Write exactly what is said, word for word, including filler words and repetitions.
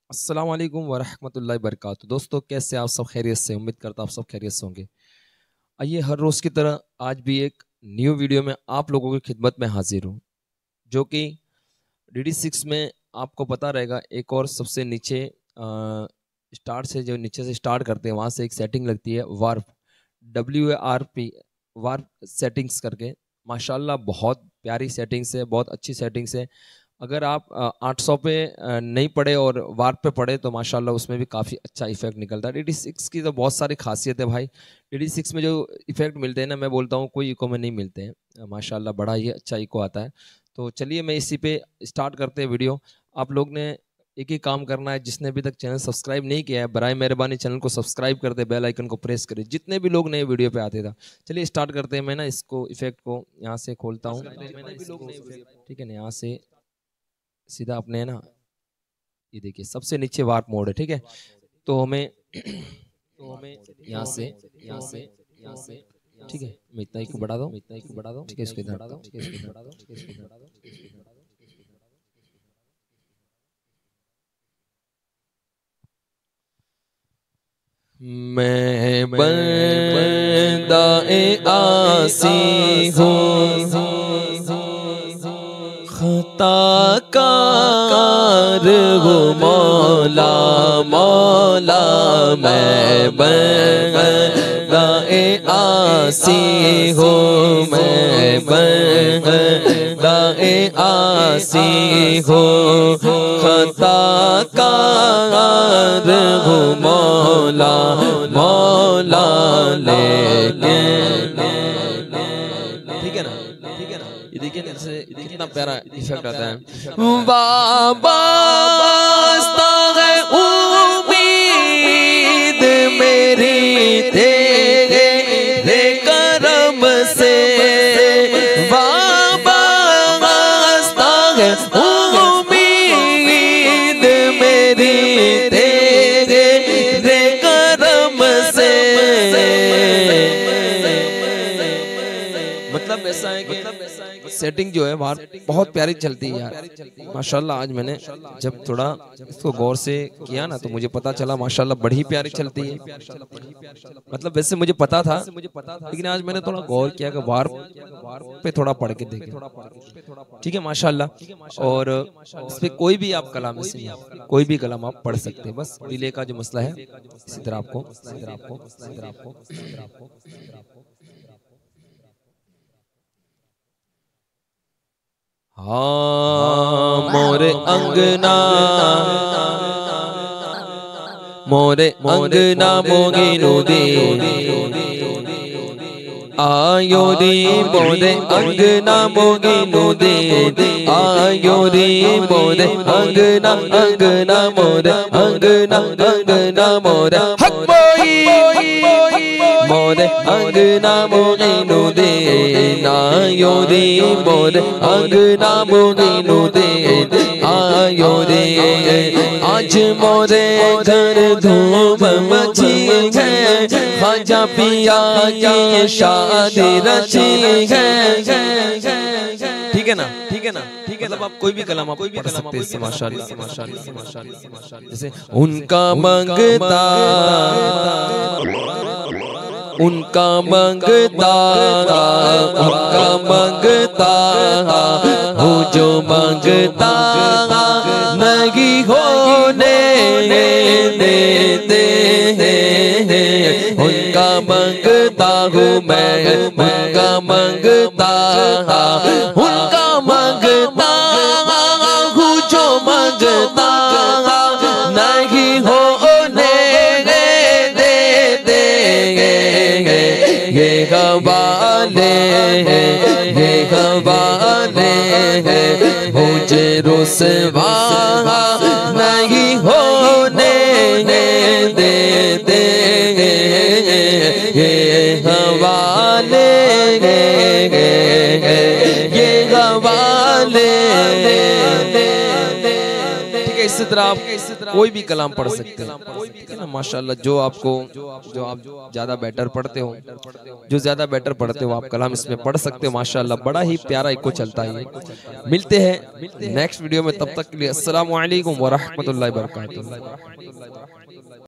अस्सलाम वालेकुम वरहमतुल्लाहि वबरकातुहू। दोस्तों, कैसे आप सब खैरियत से? उम्मीद करता आप सब खैरियत से होंगे। आइए, हर रोज़ की तरह आज भी एक न्यू वीडियो में आप लोगों की खिदमत में हाजिर हूँ, जो कि डी डी सिक्स में आपको पता रहेगा। एक और सबसे नीचे स्टार्ट से जो नीचे से स्टार्ट करते हैं वहाँ से एक सेटिंग लगती है warp, W A R P, warp settings करके। माशाल्लाह बहुत प्यारी सेटिंग्स है, बहुत अच्छी सेटिंग्स है। अगर आप आठ सौ पे नहीं पढ़े और वार्प पे पढ़े तो माशाल्लाह उसमें भी काफ़ी अच्छा इफेक्ट निकलता है। डी डी सिक्स की तो बहुत सारी खासियत है भाई। डी डी सिक्स में जो इफेक्ट मिलते हैं ना, मैं बोलता हूँ कोई इको में नहीं मिलते हैं। माशाल्लाह बड़ा ही अच्छा इको आता है। तो चलिए मैं इसी पे स्टार्ट करते हैं वीडियो। आप लोग ने एक ही काम करना है, जिसने अभी तक चैनल सब्सक्राइब नहीं किया है बराए मेहरबानी चैनल को सब्सक्राइब कर दे, बेल आइकन को प्रेस करें, जितने भी लोग नए वीडियो पे आते था। चलिए स्टार्ट करते हैं। मैं ना इसको इफेक्ट को यहाँ से खोलता हूँ, ठीक है ना। यहाँ से सीधा अपने ना, ये देखिए सबसे नीचे वार्प मोड है, ठीक है। तो हमें तो हमें यहाँ से यहाँ से यहाँ से ठीक है, मैं इतना ही को बढ़ा दो, इतना ही को बढ़ा दो, ठीक है। इसको इधर बढ़ा दो, ठीक है। इसको बढ़ा दो, ठीक है। इसको बढ़ा दो, ठीक है। इसको बढ़ा दो। मैं बंदा ए आसी हूँ, खताकार हूँ मौला मौला। मैं बंदा ए आसी हूँ, मैं बंदा ए आसी हूँ, खताकार हूँ मौला मौला। लेकिन ठीक है ना, ठीक है ना। ये देखिए कैसे कितना प्यारा इफेक्ट आता है। वास्ता है उम्मीद मेरी तेरे करम से, वास्ता है उम्मीद मेरी तेरे करम से। मतलब ऐसा है कि सेटिंग जो है बाहर बहुत प्यारी चलती है यार, माशाल्लाह। आज मैंने जब थोड़ा इसको गौर से किया ना तो मुझे पता चला माशाल्लाह बड़ी प्यारी चलती है। मतलब वैसे मुझे पता था, लेकिन आज मैंने थोड़ा गौर किया कि वार्प पे थोड़ा पढ़ के देखे, ठीक है माशाल्लाह। और इस पे कोई भी आप कलाम से कोई भी कलाम आप पढ़ सकते हैं, बस डिले का जो मसला है इसी तरह आपको इसी तरह आपको इसी तरह आपको इसी तरह आपको हाँ मोरे अंगना मोरे अंगना मोगिनो दे आयो रे मोरे अंगना मोगिनो दे आयो रे मोरे अंगना अंगना मोरे अंगना अंगना मोरे मोरे अंगना मोगिनो दे आयो रे मोरे अंगना मोगिनो दे आयो रे। आज मोरे घर धूम मची है, खाजा पिया की शादी रची है, ठीक है ना, ठीक है ना, ठीक है। मतलब आप कोई भी कलाम आप कोई भी पढ़ सकते हैं इससे माशाल्लाह माशाल्लाह माशाल्लाह माशाल्लाह। जैसे उनका मंगता उनका मंगता उनका मंगता हो, जो मंगता नहीं होने देते हैं, उनका मंगता हूँ मैं, उनका मंगता उनका मंगता हूँ, जो मंगता नहीं होने देते हैं। ये हवाले ये हवाले मुझे रुसवा नहीं होने देते हैं। ये हवाले ये हवाले, ठीक है। इससे तरह आप कोई भी कलाम पढ़ सकते हैं, ठीक है ना। माशाल्लाह, जो आपको जो आप ज्यादा बेटर पढ़ते हो जो ज्यादा बेटर पढ़ते हो आप कलाम इसमें पढ़ सकते हो। माशाल्लाह, बड़ा ही प्यारा इको चलता है। मिलते हैं नेक्स्ट वीडियो में, तब तक के लिए अस्सलामु अलैकुम व रहमतुल्लाहि व बरकातुहू।